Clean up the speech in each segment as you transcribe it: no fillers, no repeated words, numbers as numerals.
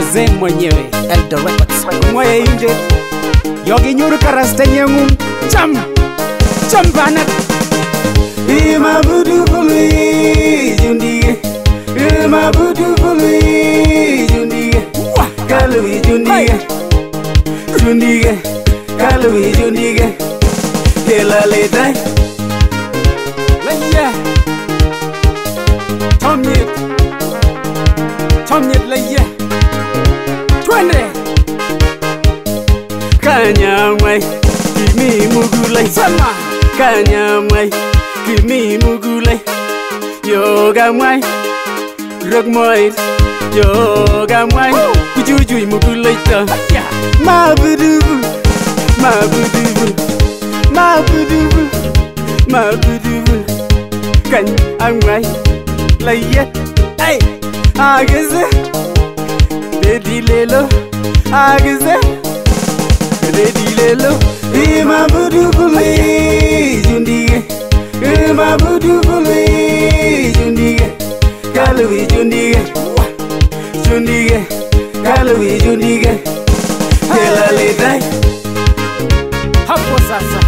mzee mwenyewe Eldoret moya inde yogi nyuru karasta nyengum cham banat ima budu bului jundige ima budu bului jundige kalui jundige jundige kalui jundige kela ledai laya Tomnyet laya twende kanyamai kimi mugulai sama kanyamai kimi mugulai yoga mai ragmai yoga mai kujujui mugulai ta mabudubu mabudubu mabudubu mabudubu kan amai laya ai ageze dedilelo ageze dedilelo ima budubuli jundige ima budubuli jundige kalui jundige jundige kalui jundige kela ledai hapo sasa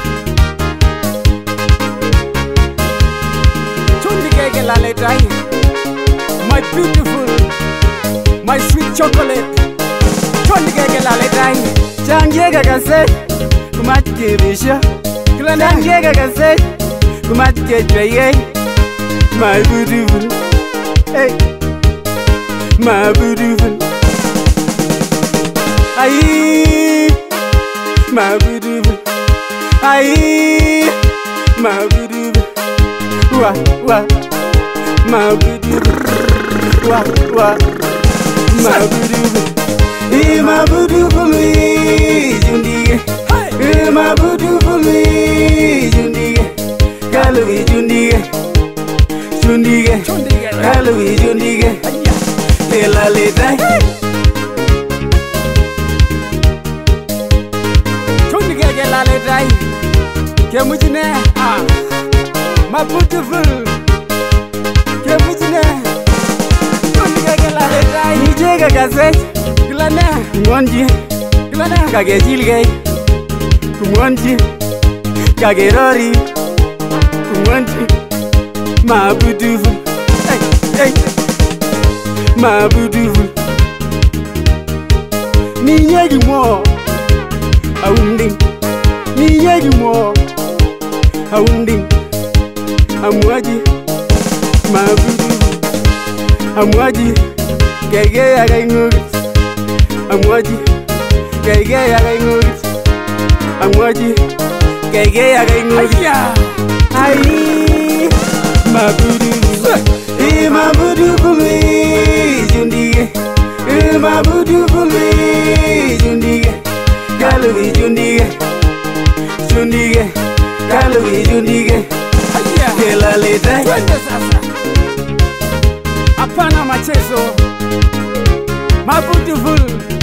jundige kela ledai my beautiful my sweet chocolate jundige kela ledai Changiega kase kumatike bisha Changiega kase kumatike jwaye My beautiful Hey My beautiful Aye My beautiful Aye My beautiful Wa My beautiful Wa My beautiful Ima budubuli jundige Ima budubuli jundige Kalui jundige Jundige Kalui jundige Kela ledai Jundige kela ledai Kemujine My beautiful Kemujine Jundige kela ledai Nijega gazet Glana Kumonji Glana Kage jilgay Kumonji Kage rori Kumonji Ma beautiful Hey Ma beautiful Ni yegi mo Aunding Ni yegi mo Aunding Amwaji Ma beautiful Amwaji Gege aga ngugit Amwaji Gege aga ngugit Amwaji Gege aga ngugit Ayi Ma beautiful Ima budubuli jundige Ima budubuli jundige Kalui jundige Jundige Kalui jundige Kela ledai twende sasa hapana machezo My beautiful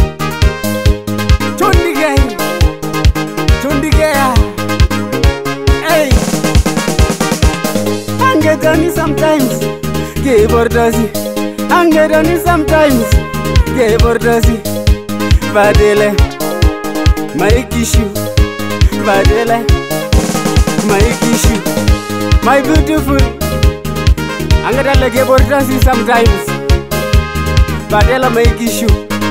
Jundige Hey Angedani sometimes Give or dozi Angedani sometimes Give or dozi Vadele My kishu Vadele My kishu My beautiful Angedale give or dozi sometimes Vadele my kishu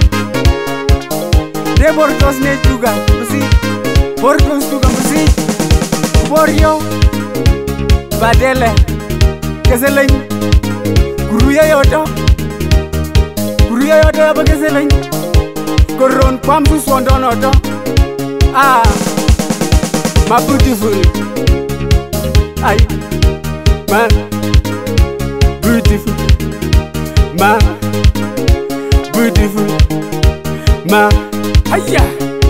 De bordos ne juga Musi Bordos juga musi Borio Vadele Keseleng Guruya yoto yaba keseleng Koron pamsu swandon oto My beautiful Ay Ma beautiful Ma beautiful Ma Haya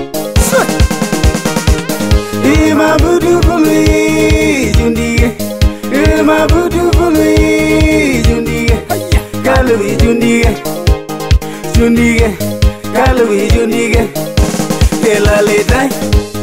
Ima budubuli jundige Ima budubuli jundige Kalui jundige Jundige Kalui jundige Kela ledai